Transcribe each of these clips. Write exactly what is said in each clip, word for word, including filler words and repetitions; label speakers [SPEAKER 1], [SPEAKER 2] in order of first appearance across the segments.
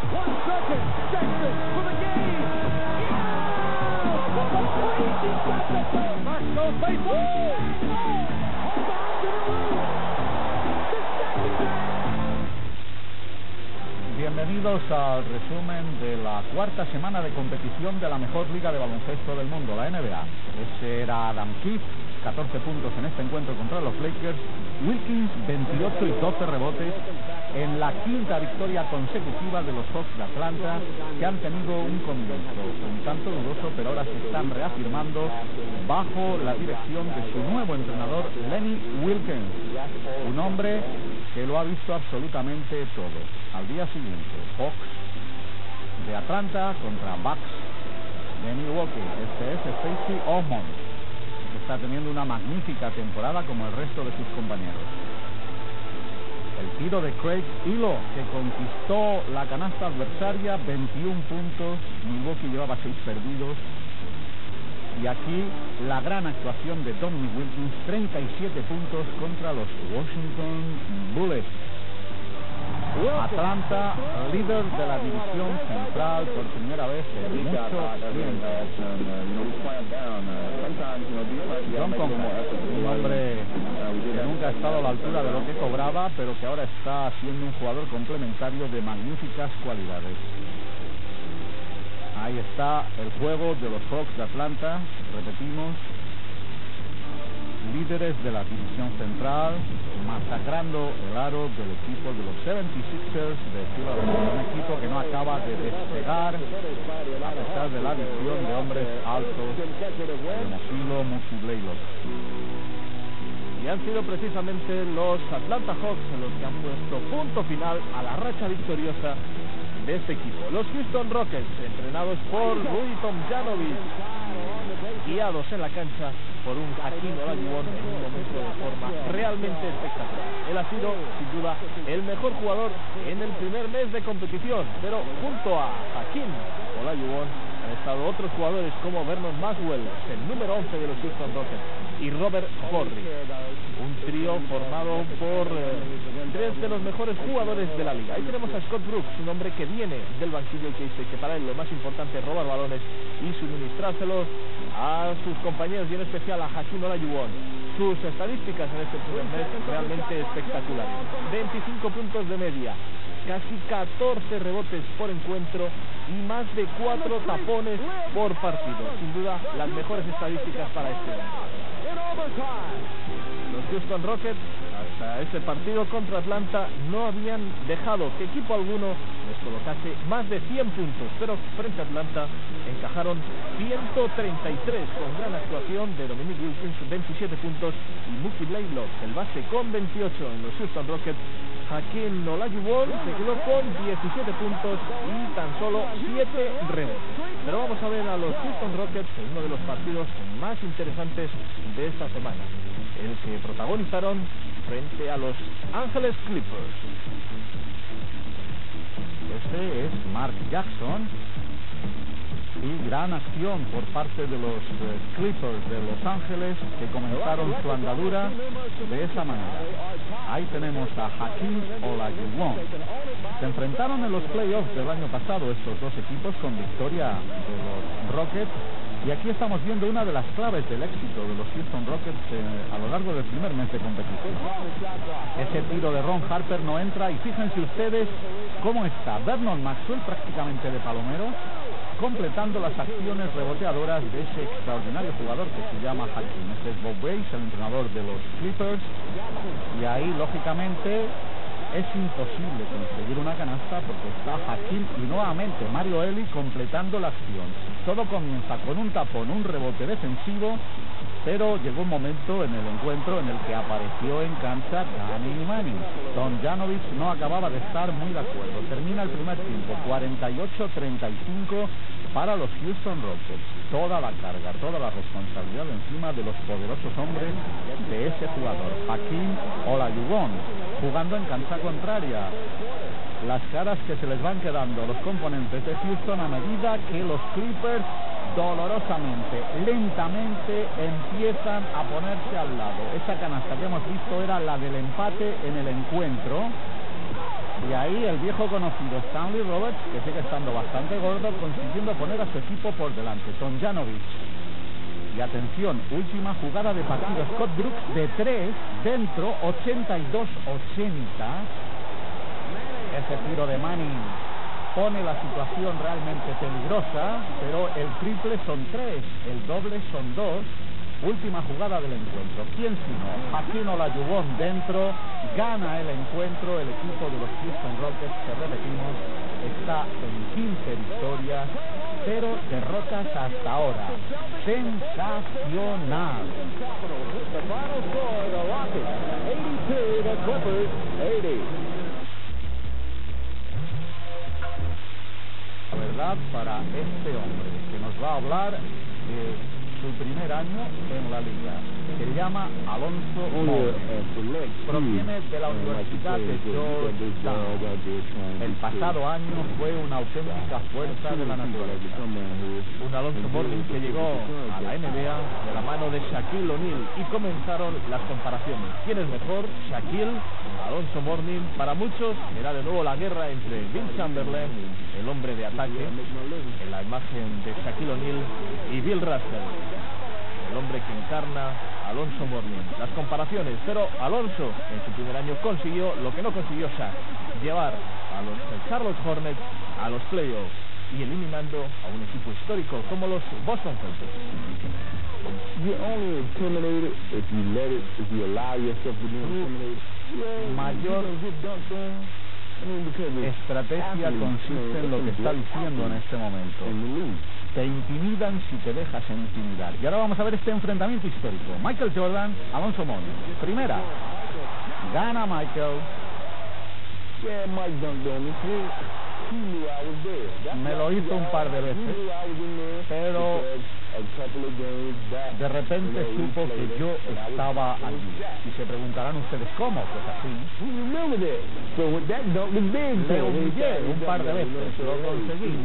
[SPEAKER 1] One second. Sexton for the game. Yeah! Mark goes baseball. Hold on to the roof. The second man.
[SPEAKER 2] Bienvenidos al resumen de la cuarta semana de competición de la mejor liga de baloncesto del mundo, la N B A. Ese era Adam Keefe, catorce puntos en este encuentro contra los Lakers. Wilkins, veintiocho y doce rebotes en la quinta victoria consecutiva de los Hawks de Atlanta, que han tenido un comienzo un tanto dudoso, pero ahora se están reafirmando bajo la dirección de su nuevo entrenador, Lenny Wilkens, un hombre que lo ha visto absolutamente todo. Al día siguiente, Hawks de Atlanta contra Bucks de Milwaukee. Este es Stacey Osmond, que está teniendo una magnífica temporada como el resto de sus compañeros. El tiro de Craig Ehlo, que conquistó la canasta adversaria, veintiún puntos. Milwaukee llevaba seis perdidos. Y aquí la gran actuación de Dominic Wilkins, treinta y siete puntos contra los Washington Bullets. Atlanta, líder de la división central por primera vez en mucho tiempo. John Conway, un hombre que nunca ha estado a la altura de lo que cobraba, pero que ahora está siendo un jugador complementario de magníficas cualidades. Ahí está el juego de los Hawks de Atlanta, repetimos, líderes de la división central, masacrando el aro del equipo de los setenta y seis ers de Filadelfia, un equipo que no acaba de despegar a pesar de la adición de hombres altos como Ehlo, Mookie Blaylock.
[SPEAKER 3] Y han sido precisamente los Atlanta Hawks los que han puesto punto final a la racha victoriosa de este equipo. Los Houston Rockets, entrenados por Rui Tomljanovic, guiados en la cancha por un Hakeem Olajuwon en un momento de forma realmente espectacular. Él ha sido, sin duda, el mejor jugador en el primer mes de competición, pero junto a Hakeem Olajuwon han estado otros jugadores como Vernon Maxwell, el número once de los Houston Rockets, y Robert Horry, un trío formado por eh, tres de los mejores jugadores de la liga. Ahí tenemos a Scott Brooks, un hombre que viene del banquillo y que dice que para él lo más importante es robar balones y suministrárselos a sus compañeros, y en especial a Hakeem Olajuwon. Sus estadísticas en este primer mes realmente espectaculares: veinticinco puntos de media, casi catorce rebotes por encuentro y más de cuatro tapones por partido. Sin duda, las mejores estadísticas para este año. Los Houston Rockets, hasta ese partido contra Atlanta, no habían dejado que equipo alguno les colocase más de cien puntos, pero frente a Atlanta encajaron ciento treinta y tres con gran actuación de Dominic Wilkins, veintisiete puntos, y Mookie Blaylock, el base, con veintiocho. En los Houston Rockets, Hakeem Olajuwon se quedó con diecisiete puntos y tan solo siete rebotes. Pero vamos a ver a los Houston Rockets en uno de los partidos más interesantes de esta semana, el que protagonizaron frente a los Angeles Clippers.
[SPEAKER 2] Este es Mark Jackson, y gran acción por parte de los eh, Clippers de Los Ángeles, que comenzaron su andadura de esa manera. Ahí tenemos a Hakeem Olajuwon. Se enfrentaron en los playoffs del año pasado estos dos equipos con victoria de los Rockets, y aquí estamos viendo una de las claves del éxito de los Houston Rockets eh, a lo largo del primer mes de competición. Ese tiro de Ron Harper no entra, y fíjense ustedes cómo está Vernon Maxwell, prácticamente de palomero, completando las acciones reboteadoras de ese extraordinario jugador que se llama Hakeem. Este es Bob Weiss, el entrenador de los Clippers, y ahí lógicamente es imposible conseguir una canasta porque está Hakeem y nuevamente Mario Elie completando la acción. Todo comienza con un tapón, un rebote defensivo, pero llegó un momento en el encuentro en el que apareció en cancha Danny Manning. Tomljanovic no acababa de estar muy de acuerdo. Termina el primer tiempo, cuarenta y ocho a treinta y cinco para los Houston Rockets. Toda la carga, toda la responsabilidad encima de los poderosos hombres de ese jugador, Hakeem Olajuwon, jugando en cancha contraria. Las caras que se les van quedando a los componentes de Houston a medida que los Clippers dolorosamente, lentamente empiezan a ponerse al lado. Esa canasta que hemos visto era la del empate en el encuentro, Y ahí el viejo conocido Stanley Roberts, que sigue estando bastante gordo, consiguiendo poner a su equipo por delante. Tomljanovic. Y atención, última jugada de partido. Scott Brooks de tres, dentro, ochenta y dos ochenta. Ese tiro de Manning pone la situación realmente peligrosa, pero el triple son tres, el doble son dos. Última jugada del encuentro. ¿Quién sino? Hakeem Olajuwon dentro, gana el encuentro. El equipo de los Houston Rockets, que repetimos, está en quince victorias, cero derrotas hasta ahora. Sensacional. La verdad, para este hombre que nos va a hablar de su primer año en la liga, se llama Alonso Mourning, proviene de la Universidad de Georgetown. El pasado año fue una auténtica fuerza de la naturaleza.
[SPEAKER 3] Un Alonso Mourning que llegó a la N B A de la mano de Shaquille O'Neal y comenzaron las comparaciones. ¿Quién es mejor? Shaquille, Alonso Mourning. Para muchos era de nuevo la guerra entre Bill Chamberlain, el hombre de ataque, en la imagen de Shaquille O'Neal, y Bill Russell, el hombre que encarna Alonso Mourning. Las comparaciones, pero Alonso en su primer año consiguió lo que no consiguió Shaq, llevar a los Charlotte Hornets a los playoffs y eliminando a un equipo histórico como los Boston Celtics.
[SPEAKER 4] You're only intimidated if you let it, if you allow yourself to be intimidated.
[SPEAKER 2] Mayor estrategia consiste en lo que está diciendo en este momento. Te intimidan si te dejas intimidar. Y ahora vamos a ver este enfrentamiento histórico. Michael Jordan, Alonso Mourning. Primera, gana Michael. Me lo hizo un par de veces, pero de repente supo que yo estaba allí. Y se preguntarán ustedes cómo, pues así. Le humillé un par de veces, lo conseguí.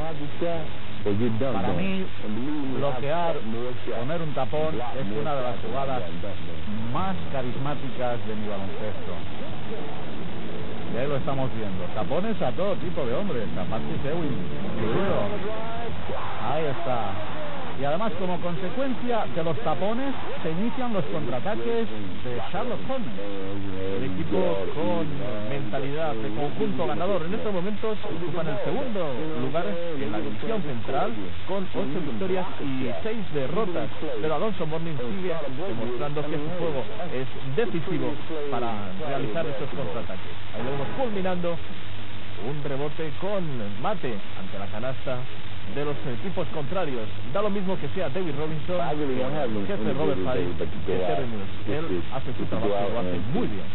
[SPEAKER 2] Para mí, bloquear, poner un tapón es una de las jugadas más carismáticas de mi baloncesto. Y ahí lo estamos viendo. Tapones a todo tipo de hombres, a Patrick Ewing incluido. Ahí está. Y además, como consecuencia de los tapones, se inician los contraataques de Charlotte Hornets. El equipo con mentalidad de conjunto ganador en estos momentos ocupan el segundo lugar en la división central con ocho victorias y seis derrotas. Pero Alonso Mourning sigue demostrando que su juego es decisivo para realizar estos contraataques. Ahí lo vemos culminando un rebote con mate ante la canasta de los equipos contrarios. Da lo mismo que sea David Robinson, el jefe Robert Parrish, que Terry Mills. Él hace su trabajo y lo hace muy bien.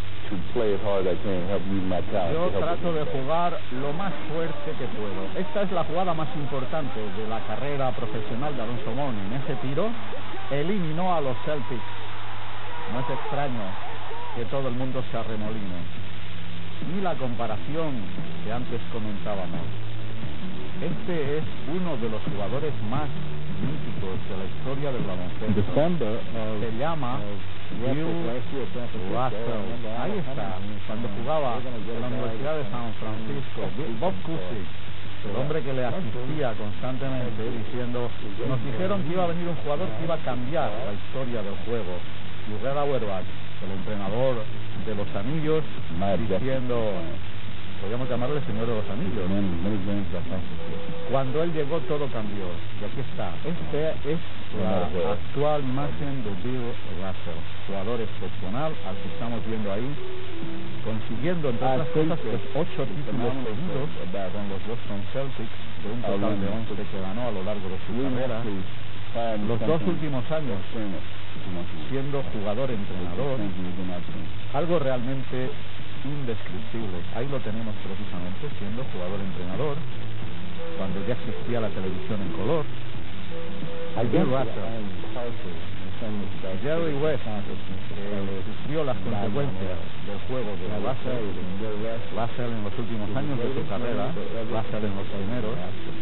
[SPEAKER 2] Yo trato de jugar lo más fuerte que puedo. Esta es la jugada más importante de la carrera profesional de Alonso Mourning. Ese tiro eliminó a los Celtics. No es extraño que todo el mundo se arremoline. Y la comparación que antes comentábamos. Este es uno de los jugadores más míticos de la historia del baloncesto. Se llama Bill Russell. Ahí está, cuando jugaba en la Universidad de San Francisco. Bob Cousy, el hombre que le asistía constantemente diciendo, nos dijeron que iba a venir un jugador que iba a cambiar la historia del juego. Y Red Auerbach, el entrenador de los anillos, diciendo, podríamos llamarle el Señor de los Anillos. Cuando él llegó todo cambió. Y aquí está. Esta es la actual imagen de Bill Russell, jugador excepcional al que estamos viendo ahí, consiguiendo entre otras cosas pues ocho títulos seguidos con los Boston Celtics, de un total de once que ganó a lo largo de su carrera. Los dos últimos años siendo jugador-entrenador, algo realmente indescriptible. Ahí lo tenemos precisamente, siendo jugador-entrenador, cuando ya existía la televisión en color. Bill Russell, Jerry West, que sufrió las consecuencias del juego de Russell, Russell en los últimos años de su carrera, Russell en los primeros,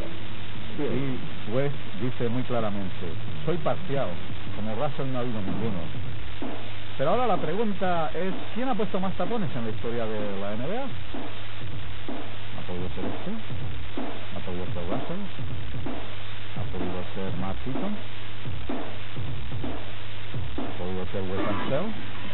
[SPEAKER 2] y West dice muy claramente, soy parcial, como Russell no ha habido ninguno. Pero ahora la pregunta es, ¿quién ha puesto más tapones en la historia de la N B A? podido ser este, ha podido ser Russell, ha podido ser Matt Eaton, ha podido ser Wes Ansel.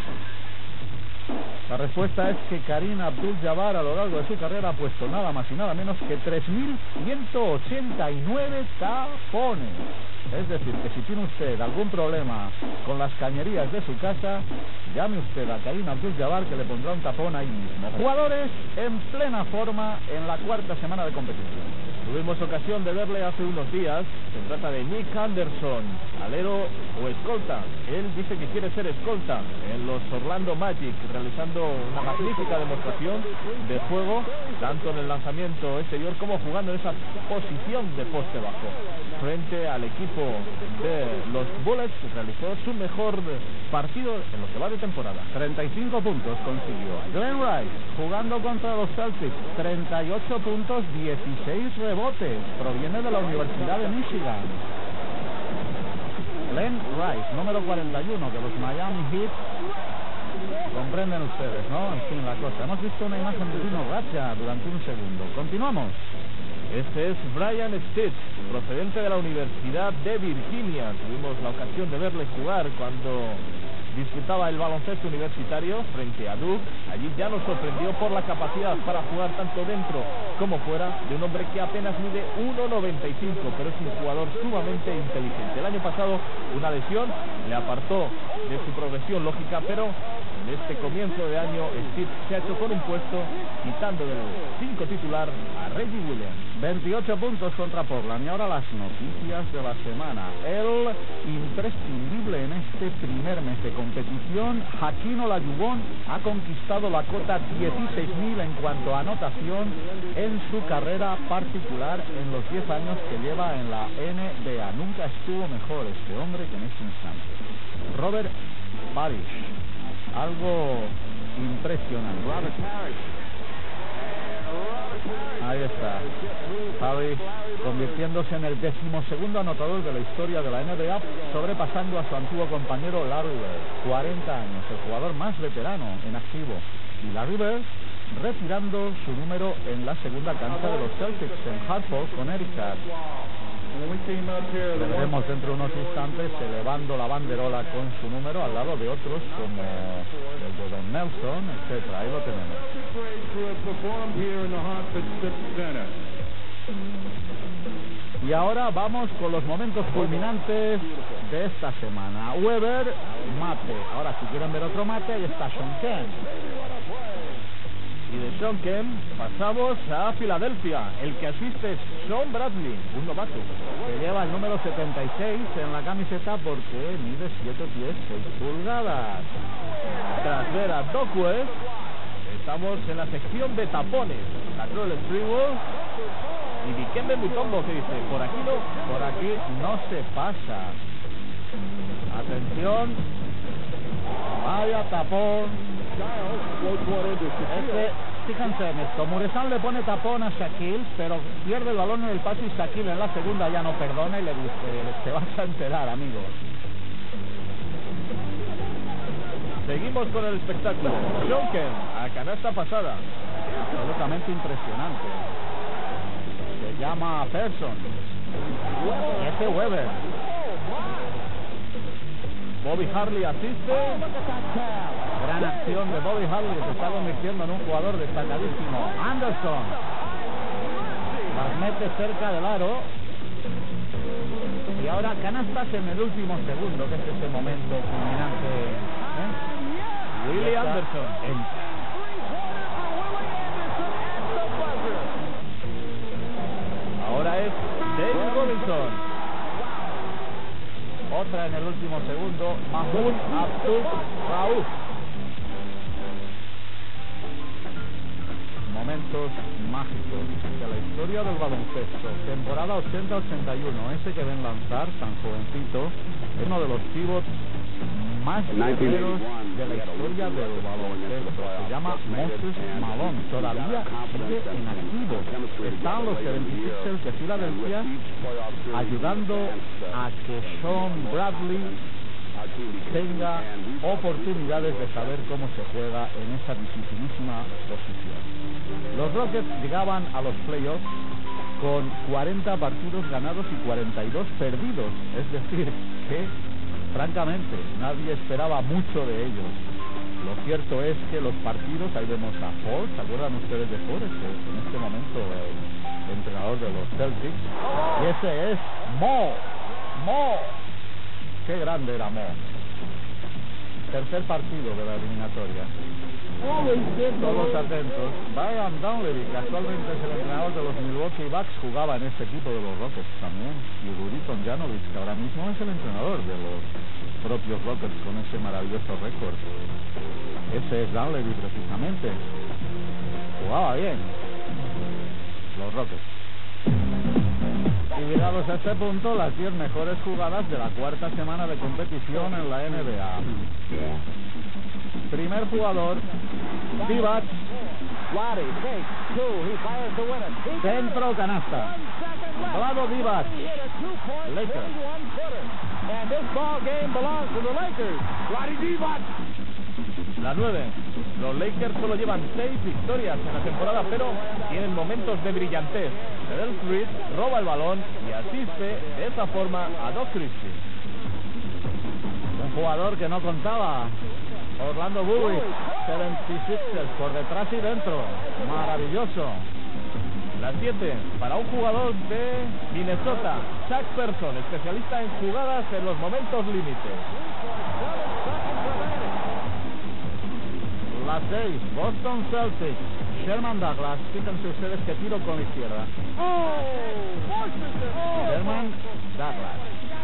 [SPEAKER 2] La respuesta es que Kareem Abdul-Jabbar a lo largo de su carrera ha puesto nada más y nada menos que tres mil ciento ochenta y nueve tapones. Es decir, que si tiene usted algún problema con las cañerías de su casa, llame usted a Kareem Abdul-Jabbar, que le pondrá un tapón ahí mismo. Jugadores en plena forma en la cuarta semana de competición.
[SPEAKER 3] Tuvimos ocasión de verle hace unos días. Se trata de Nick Anderson, alero o escolta. Él dice que quiere ser escolta en los Orlando Magic, realizando una magnífica demostración de juego, tanto en el lanzamiento exterior como jugando en esa posición de poste bajo. Frente al equipo de los Bullets, realizó su mejor partido en lo que va de temporada.
[SPEAKER 2] treinta y cinco puntos consiguió. Glenn Rice, jugando contra los Celtics, treinta y ocho puntos, dieciséis rebotes. Proviene de la Universidad de Michigan. Glenn Rice, número cuarenta y uno, que los Miami Heat comprenden ustedes, ¿no? En fin, la cosa. Hemos visto una imagen de Dino Racha durante un segundo. Continuamos.
[SPEAKER 3] Este es Brian Stitz, procedente de la Universidad de Virginia. Tuvimos la ocasión de verle jugar cuando disputaba el baloncesto universitario frente a Duke. Allí ya nos sorprendió por la capacidad para jugar tanto dentro como fuera de un hombre que apenas mide uno noventa y cinco, pero es un jugador sumamente inteligente. El año pasado una lesión le apartó de su progresión lógica, pero en este comienzo de año Steve se ha hecho con un puesto, quitando del cinco titular a Reggie Williams.
[SPEAKER 2] veintiocho puntos contra Portland. Y ahora las noticias de la semana. El imprescindible en este primer mes de competición, Hakeem Olajuwon, ha conquistado la cota dieciséis mil en cuanto a anotación en su carrera particular en los diez años que lleva en la N B A. Nunca estuvo mejor este hombre que en este instante. Robert Parrish, algo impresionante. Ahí está, Parrish convirtiéndose en el decimosegundo anotador de la historia de la N B A, sobrepasando a su antiguo compañero Larry Bird. cuarenta años, el jugador más veterano en activo. Y Larry Bird retirando su número en la segunda cancha de los Celtics en Hartford, Connecticut. Lo veremos dentro de unos instantes elevando la banderola con su número al lado de otros como el de Don Nelson, etcétera. Ahí lo tenemos. Y ahora vamos con los momentos culminantes de esta semana. Weber, mate. Ahora si quieren ver otro mate, ahí está Shawn Kemp.
[SPEAKER 3] Y de Shawn Kemp pasamos a Filadelfia. El que asiste es Shawn Bradley, un novato,
[SPEAKER 2] que lleva el número setenta y seis en la camiseta porque mide siete pies seis pulgadas.
[SPEAKER 3] Tras ver a Doc West, estamos en la sección de tapones. La Troll Sprewell y Dikembe Mutombo, que dice, por aquí no,
[SPEAKER 2] por aquí no se pasa. Atención, vaya tapón. Este, fíjense en esto, Muresan le pone tapón a Shaquille, pero pierde el balón en el pase y Shaquille en la segunda ya no perdona y le dice, te vas a enterar, amigo.
[SPEAKER 3] Seguimos con el espectáculo. Shawn Kemp a canasta pasada.
[SPEAKER 2] Absolutamente impresionante. Se llama Person. Ese Weber.
[SPEAKER 3] Bobby Harley asiste.
[SPEAKER 2] Gran acción de Bobby Harley, que se está convirtiendo en un jugador destacadísimo. Anderson las mete cerca del aro. Y ahora canastas en el último segundo, que es ese momento culminante. ¿eh?
[SPEAKER 3] Willie Anderson.
[SPEAKER 2] En...
[SPEAKER 3] Ahora es David Robinson.
[SPEAKER 2] Otra en el último segundo, Mahmoud Abdul-Rauf. Momentos mágicos de la historia del baloncesto. Temporada ochenta ochenta y uno. Ese que ven lanzar, tan jovencito, es uno de los pivots más guerreros de la historia del baloncesto. Se llama Moses Malone. Todavía sigue en activo. Están los setenta y seis de Filadelfia ayudando a que Shawn Bradley tenga oportunidades de saber cómo se juega en esa dificilísima posición. Los Rockets llegaban a los playoffs con cuarenta partidos ganados y cuarenta y dos perdidos, es decir, que francamente nadie esperaba mucho de ellos. Lo cierto es que los partidos, ahí vemos a Ford, ¿se acuerdan ustedes de Ford? Este, en este momento el entrenador de los Celtics, y ese es Mo, Mo, qué grande era Mo. Tercer partido de la eliminatoria. Todos atentos. Brian Dunleavy, casualmente es el entrenador de los Milwaukee Bucks, jugaba en este equipo de los Rockets también, y Rudy Tomjanovich, que ahora mismo es el entrenador de los propios Rockets con ese maravilloso récord. Ese es Dunleavy precisamente. Jugaba bien los Rockets. Y llegados a este punto, las diez mejores jugadas de la cuarta semana de competición en la N B A. Primer jugador, Divac. Centro canasta. Vlado Divac. Lakers.
[SPEAKER 3] And this ball game belongs to the Lakers. Vlade Divac. La nueve. Los Lakers solo llevan seis victorias en la temporada, pero tienen momentos de brillantez. Fidel Street roba el balón y asiste de esa forma a Doc Christie.
[SPEAKER 2] Un jugador que no contaba. Orlando Bullock, setenta y seis ers por detrás y dentro. Maravilloso.
[SPEAKER 3] La siete, para un jugador de Minnesota, Chuck Person, especialista en jugadas en los momentos límites.
[SPEAKER 2] La seis, Boston Celtics, Sherman Douglas. Fíjense ustedes que tiro con la izquierda. Sherman Douglas.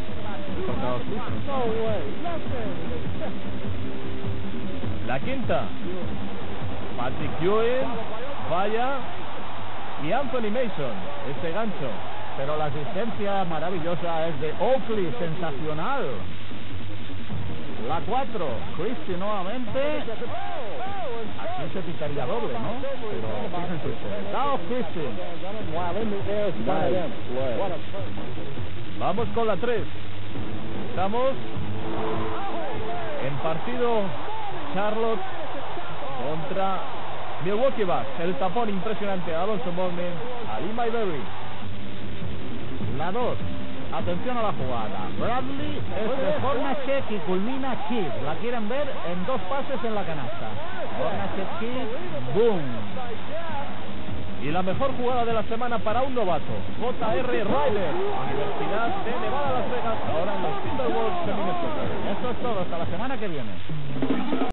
[SPEAKER 3] La quinta, Patrick Ewing, falla, y Anthony Mason, ese gancho.
[SPEAKER 2] Pero la asistencia maravillosa es de Oakley, sensacional. La cuatro, Christie nuevamente. Aquí se picaría doble, ¿no? Pero fíjense ustedes. Chao, Christie.
[SPEAKER 3] Vamos con la tres. Estamos en partido Charlotte contra Milwaukee Bucks. El tapón impresionante a Alonso Mourning, a Lee Mayberry.
[SPEAKER 2] La dos. Atención a la jugada. Bradley es de Hornacek y culmina Kidd. La quieren ver en dos pases en la canasta. Hornacek, Kidd, boom.
[SPEAKER 3] Y la mejor jugada de la semana para un novato, J R Ryder, Universidad de Nevada, Las Vegas, ahora en los Timberwolves de Minnesota.
[SPEAKER 2] Esto es todo, hasta la semana que viene.